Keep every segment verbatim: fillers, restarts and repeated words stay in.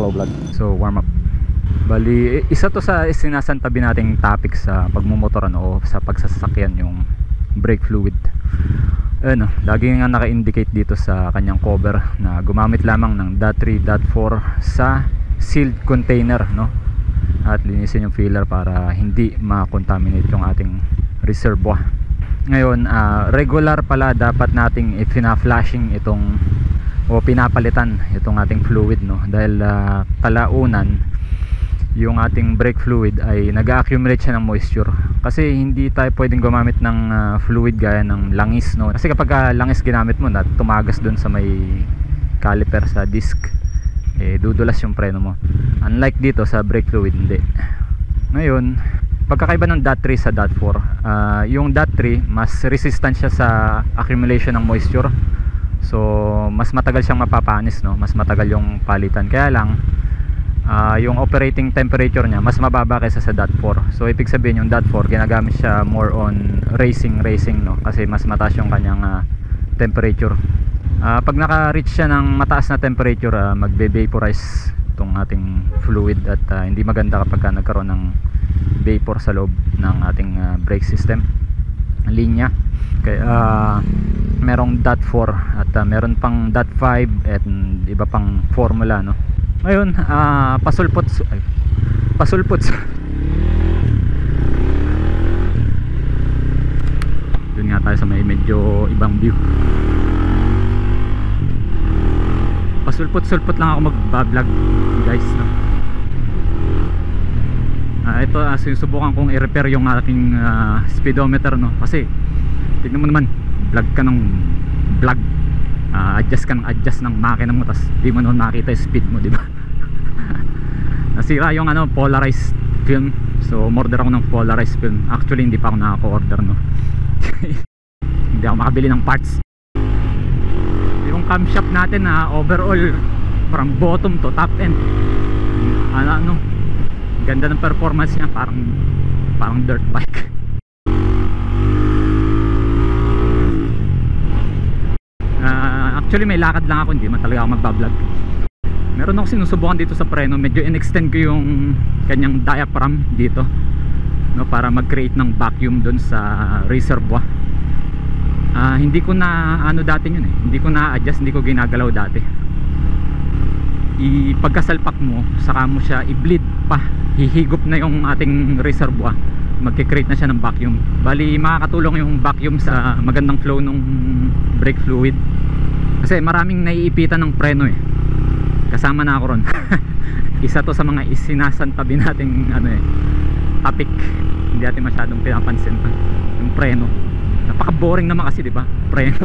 vlog. So warm up. Bali, isa to sa sinasantabi nating topic sa pagmumotor ano, o sa pagsasakyan, yung brake fluid. Ano, lagi nga naka-indicate dito sa kanyang cover na gumamit lamang ng dot three dot four sa sealed container, no? At linisin yung filler para hindi ma-contaminate yung ating reservoir. Ngayon, uh, regular pala dapat nating ipina-flashing itong o pinapalitan itong ating fluid, no? Dahil uh, kalaunan yung ating brake fluid ay nag-accumulate siya ng moisture. Kasi hindi tayo pwedeng gumamit ng uh, fluid gaya ng langis, no? Kasi kapag uh, langis ginamit mo na tumagas dun sa may caliper sa disc, eh dudulas yung preno mo. Unlike dito sa brake fluid, hindi. Ngayon, pagkakaiba ng dot three sa dot four, uh, yung dot three mas resistant siya sa accumulation ng moisture. So mas matagal siyang mapapanis, no? Mas matagal yung palitan. Kaya lang Uh, yung operating temperature niya mas mababa kaysa sa dot four. So ibig sabihin yung dot four ginagamit siya more on racing racing, no? Kasi mas mataas yung kanyang uh, temperature. Uh, pag naka-reach siya ng mataas na temperature, uh, magbe-vaporize itong ating fluid at uh, hindi maganda kapag uh, nagkaroon ng vapor sa loob ng ating uh, brake system linya. Kaya uh, merong dot four at uh, meron pang dot five at iba pang formula, no? Ngayon, uh, pasulpot ay, pasulpot doon nga tayo sa may medyo ibang view. Pasulpot-sulpot lang ako mag-vlog, guys, no? Uh, ito, uh, sinusubukan kong i-repair yung aking uh, speedometer, no? Kasi tignan mo naman, vlog ka ng vlog, Uh, adjust ka ng adjust ng makina mo, tas di mo naman makita yung speed mo, di ba? Nasira yung ano, polarized film. So umorder ako ng polarized film. Actually hindi pa ako nakaka-order, no? Hindi ako makabili ng parts. Yung camshaft natin na uh, overall from bottom to top end, ano ano, ganda ng performance niya, parang parang dirt bike. Actually may lakad lang ako, hindi man talaga ako magbablog. Meron ako sinusubukan dito sa preno, medyo in-extend ko yung kanyang diaphragm dito, no, para mag-create ng vacuum doon sa reservoir. uh, Hindi ko na ano dati yun eh, hindi ko na adjust, hindi ko ginagalaw dati. Ipagkasalpak mo, saka mo siya i-bleed pa, hihigop na yung ating reservoir, magkikreate na siya ng vacuum. Bali makakatulong yung vacuum sa magandang flow ng brake fluid. Kasi maraming naiipitan ng preno eh. Kasama na ako ron. Isa to sa mga isinasantabi nating ano eh, topic. Hindi natin masyadong pinapansin pa yung preno. Napaka-boring naman kasi, di ba? Preno.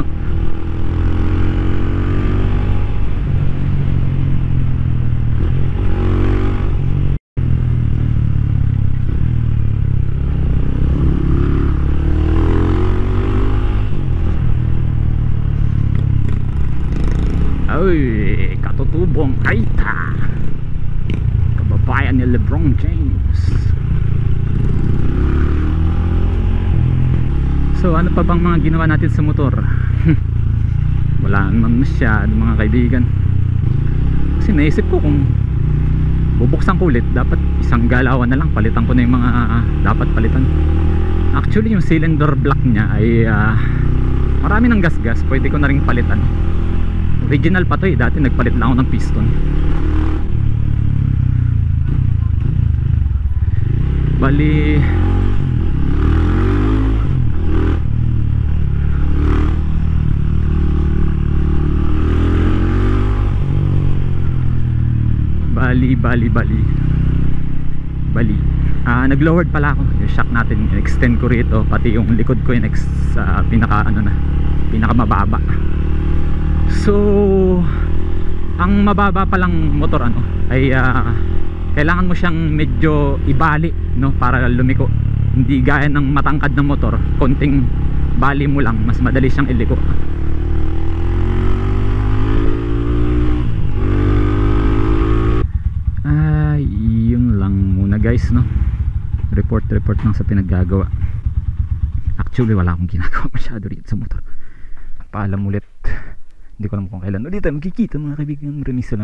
Uy, katutubong Aita, kababayan ni LeBron James. So ano pa bang mga ginawa natin sa motor? Wala naman masyado, mga kaibigan. Kasi naisip ko kung bubuksan ko ulit, dapat isang galawan na lang, palitan ko na yung mga uh, dapat palitan. Actually yung cylinder block nya ay uh, marami ng gas-gas, pwede ko na rin palitan. Original pa to eh, dati nagpalit lang ako ng piston. Bali Bali Bali Bali Bali uh, nag-lowered pala ako. Yung shock natin, extend ko rito, pati yung likod ko yung sa uh, pinaka ano na, pinaka mababa. So ang mababa pa lang motor ano ay uh, kailangan mo siyang medyo ibali, no, para lumiko. Hindi gaya ng matangkad na motor, konting bali mo lang, mas madali siyang iliko. Ay, yun lang muna guys, no. Report report lang sa pinaggagawa. Actually wala akong ginagawa masyado rito sa motor. Paalam ulit. Hindi ko alam kung kailan ulit tayo magkikita mga kaibigan. Remiso lang.